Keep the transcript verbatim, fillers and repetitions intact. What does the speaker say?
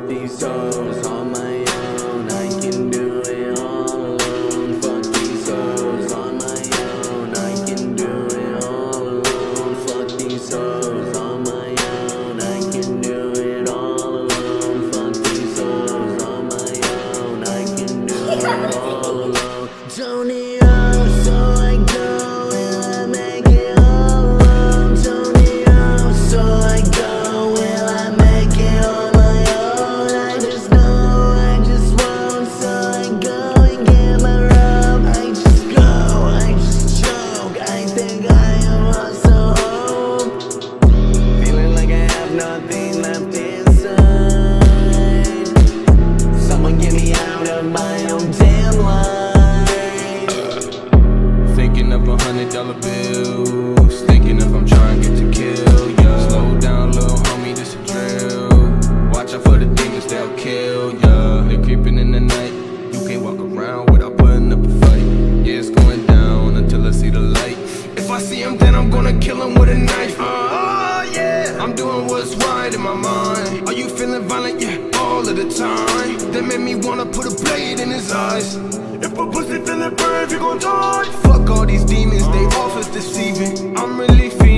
these hoes on my own. I can do it all alone. Fuck these hoes on my own. I can do it all alone. Fuck these hoes on my own. I can do it all alone. Fuck these hoes on my own. I can do it all alone. Don't need hoes, so I go and I make it all alone. Don't need hoes, so I go and I make it on my own. I just know, I just won't, so I go and get my rope. I just go, I just choke. I think I am also home. Feeling like I have nothing left inside. Someone get me out of my own damn life. Thinking of a hundred dollar bills, thinking if I'm trying to get to kill ya. Slow down, little homie, this a drill. Watch out for the demons, they'll kill ya. They're creeping in the night, you can't walk around without putting up a fight. Yeah, it's going down until I see the light. If I see him, then I'm gonna kill him with a knife. Oh yeah, I'm doing what's right in my mind. Are you feeling violent? Yeah, all of the time. That made me wanna put a blade in his eyes. If a pussy feeling brave, you gon' die. Fuck all these demons, they off is deceiving. I'm really feeling